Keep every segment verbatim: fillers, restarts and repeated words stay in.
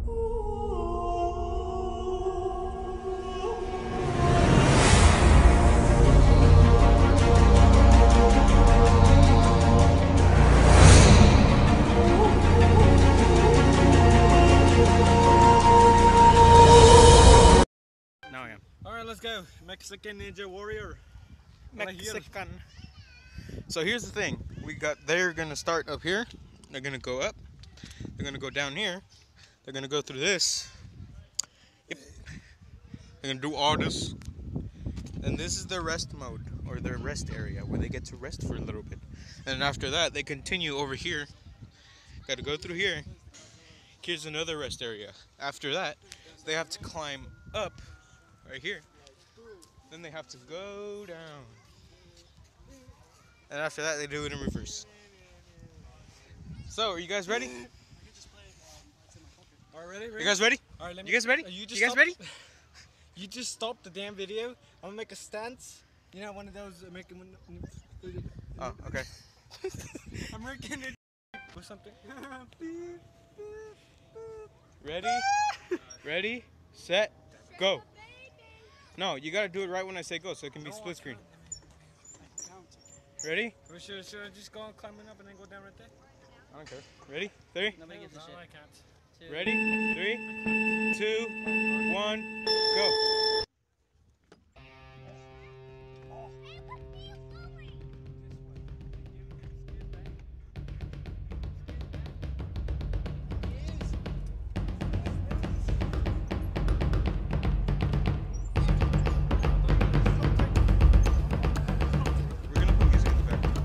Now I am. Alright, let's go. Mexican Ninja Warrior. Mexican. So here's the thing. We got, they're gonna start up here. They're gonna go up. They're gonna go down here. They're gonna go through this. Yep. They're gonna do all this. And this is their rest mode, or their rest area, where they get to rest for a little bit. And after that, they continue over here. Gotta go through here. Here's another rest area. After that, they have to climb up right here. Then they have to go down. And after that, they do it in reverse. So, are you guys ready? Alright, ready? ready? You guys ready? Alright, let me. You guys ready? Uh, you, just you guys stop, ready? You just stop the damn video. I'm gonna make a stance. You know, one of those American. Oh, okay. American or something. Ready? Ready? Set? Go. No, you gotta do it right when I say go, so it can be split screen. Ready? We should, should I just go on climbing up and then go down right there? I don't care. Ready? Three? Nobody gives a No, shit. I can't. Ready? Three, two, one, go. We're gonna put music in the back.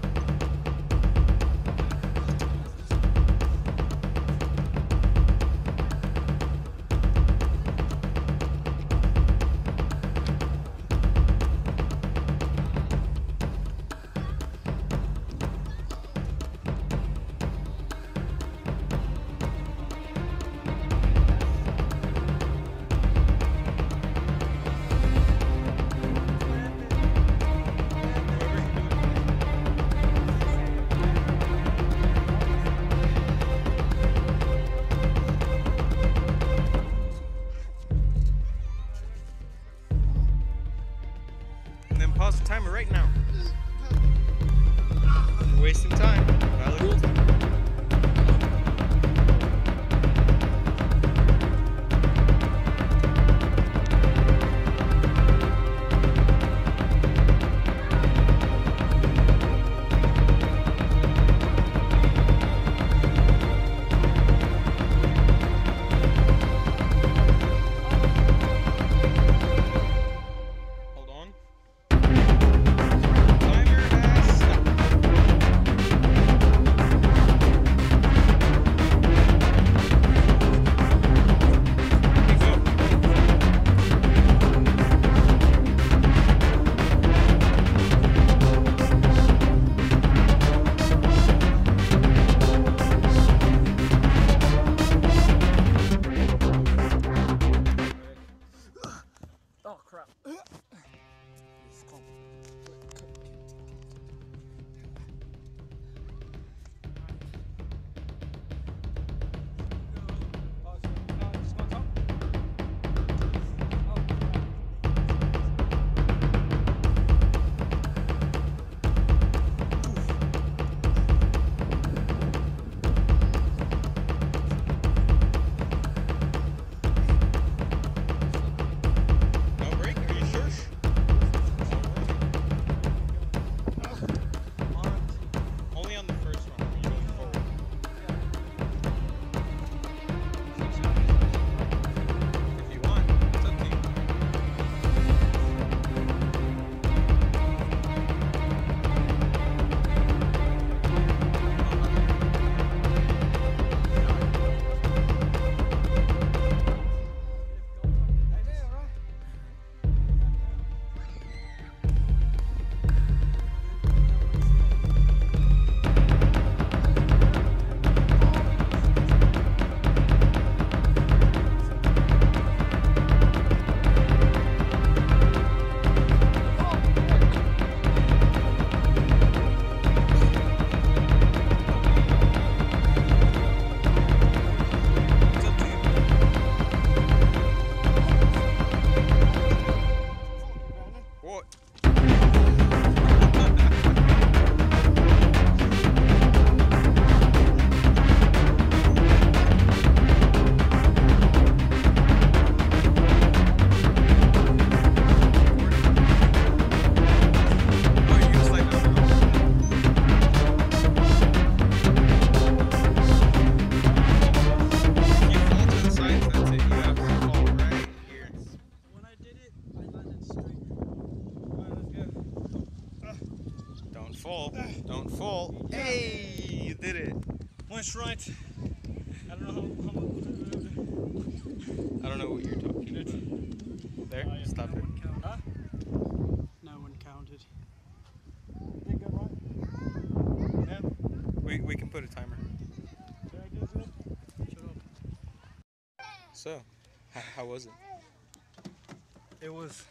Stop no it. One counted. Huh? No one counted. Did go right? Yeah. We, we can put a timer. Did I do good? Shut up. So, how, how was it? It was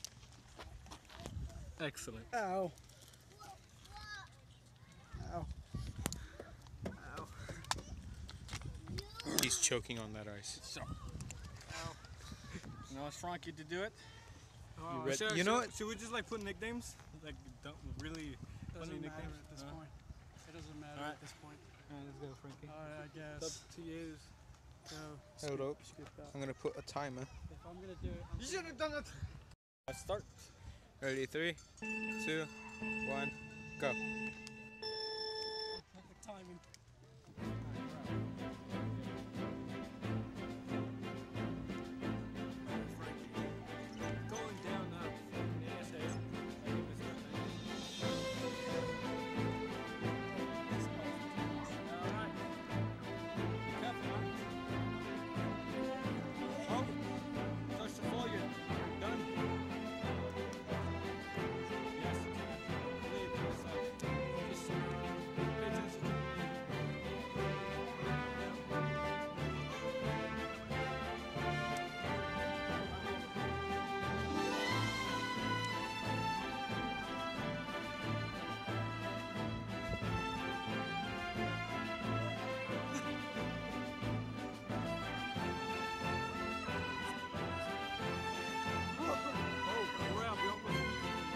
excellent. Ow. Ow. Ow. He's choking on that ice. So. Ow. You know, Frankie to do it. Oh, ready? Should, You know should, what? Should we just like put nicknames? Like don't really It funny doesn't matter nicknames? at this Huh? point. It doesn't matter Alright. at this point. Alright, let's go, Frankie. Alright, I It's guess. up to you. Go. Hold up. Skip that. I'm gonna put a timer. If I'm gonna do it, I'm You should have done it. Let's start. Ready? Three, two, one, go. perfect timing. Going down now. Yeah, Alright. Careful, man. Oh, touch the floor yet. Done. Yes. Leave this up. Just pay attention. Oh, crap, you almost...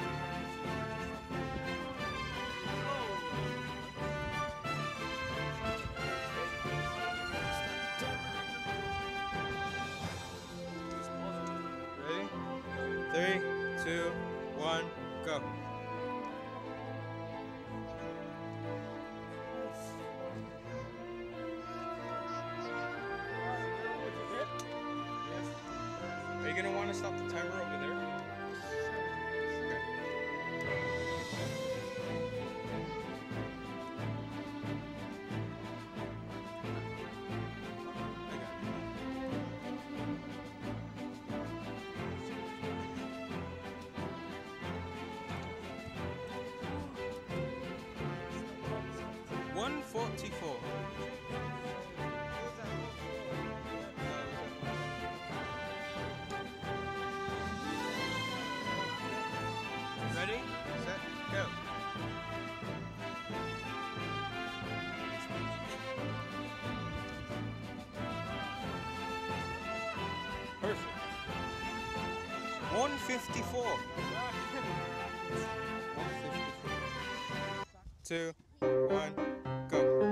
Ready? Three, two, one, go. Are you gonna want to stop the timer over there? one forty-four. Ready? Set, go. Perfect. one fifty-four. one fifty-four. Two, one, go.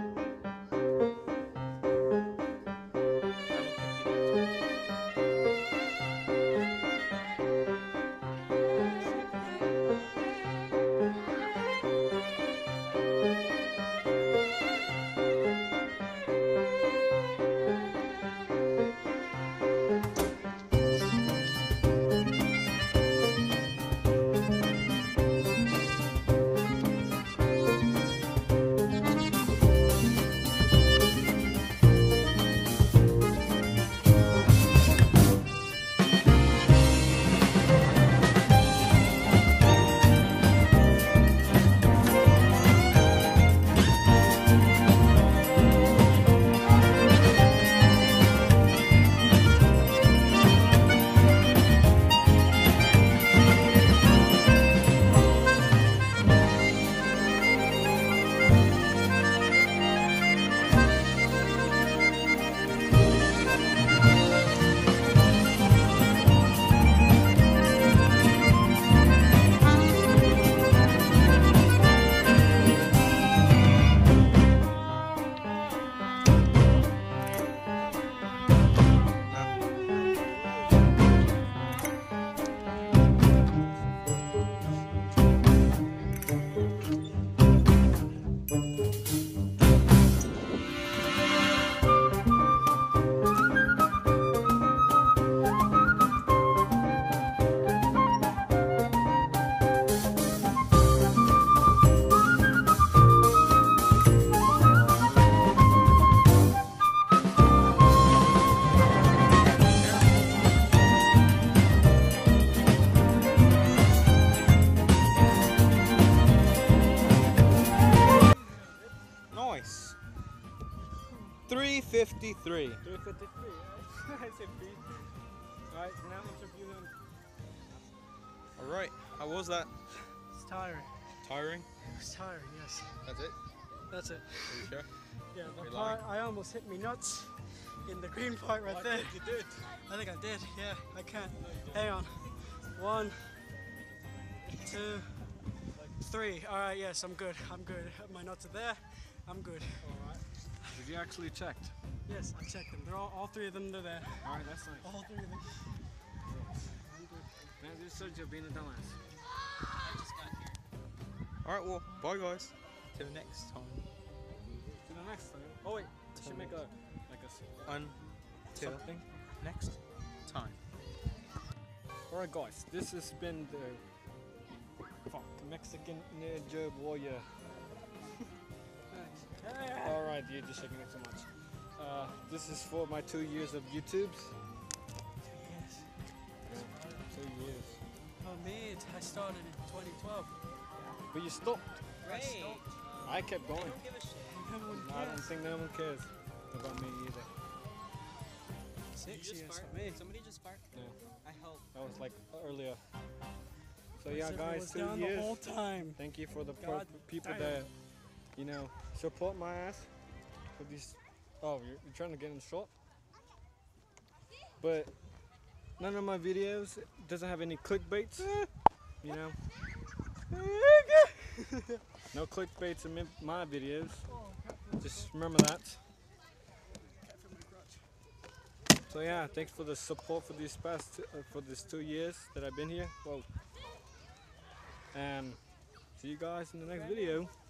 fifty-three. three fifty-three. I said three. Alright, now interview him. All right. How was that? It's tiring. Tiring? It's tiring, yes. That's it? That's it. Are you sure? Yeah, the You're part I almost hit me nuts in the green part right there. You did. I think I did, yeah. I can't. Hang on. One, two, three. Alright, yes, I'm good. I'm good. My nuts are there. I'm good. Alright. Did you actually check? Yes, I checked them. They're all, all three of them, they're there. Alright, that's nice. All three of them. Man, this said you're being a dumbass. All right. Well, bye guys. Till next time. To the next time. Oh wait, we should make a like a s- Until something. next time. Alright guys, this has been the fuck Mexican Ninja Warrior. Alright, you're just shaking it so much. Uh, this is for my two years of YouTubes. Yes. Two years. Oh, mate, I started in twenty twelve. But you stopped. I stopped. I kept going. Don't give a shit. No one I don't cares. think no one cares about me either. Six You just years fart? for me. Somebody just fart? Yeah, I hope. that was like earlier. So My yeah, zipper guys, was two down years. the whole time. Thank you for the pro- God people damn. that, you know, support my ass for these. Oh, you're, you're trying to get in short? But none of my videos doesn't have any clickbaits, you know. No clickbaits in mi- my videos. Just remember that. So yeah, thanks for the support for these past, uh, for these two years that I've been here. Whoa. And see you guys in the next video.